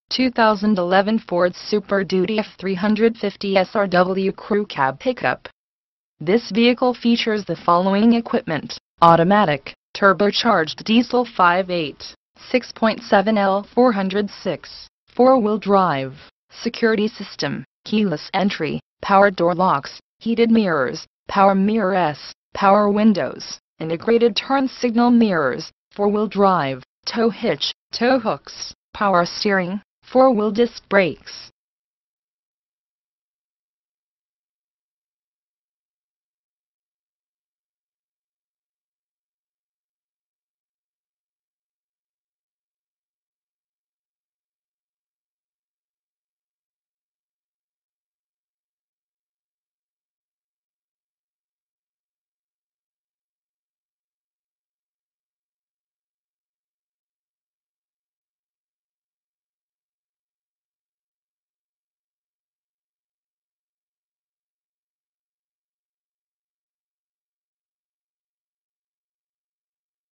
2011 Ford Super Duty F-350 SRW Crew Cab Pickup. This vehicle features the following equipment: automatic, turbocharged diesel 5.8, 6.7L 406, 4-wheel drive, security system, keyless entry, power door locks, heated mirrors, power mirrors, power windows, integrated turn signal mirrors, 4-wheel drive, tow hitch, tow hooks, power steering, 4-wheel disc brakes.